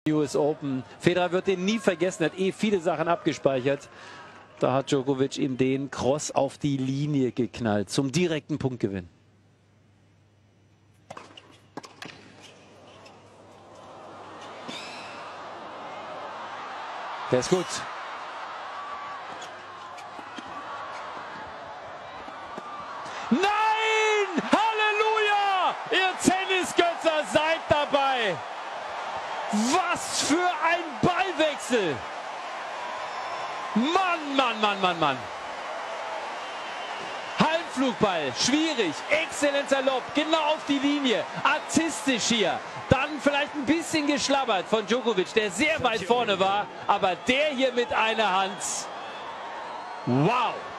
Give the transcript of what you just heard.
US Open. Federer wird den nie vergessen, hat viele Sachen abgespeichert. Da hat Djokovic ihm den Cross auf die Linie geknallt, zum direkten Punktgewinn. Der ist gut. Nein! Halleluja! Ihr Tennisgötter seid dabei! Was für ein Ballwechsel! Mann, Mann, Mann, Mann, Mann! Halbflugball, schwierig, exzellenter Lob, genau auf die Linie, artistisch hier. Dann vielleicht ein bisschen geschlabbert von Djokovic, der sehr weit vorne war, aber der hier mit einer Hand. Wow!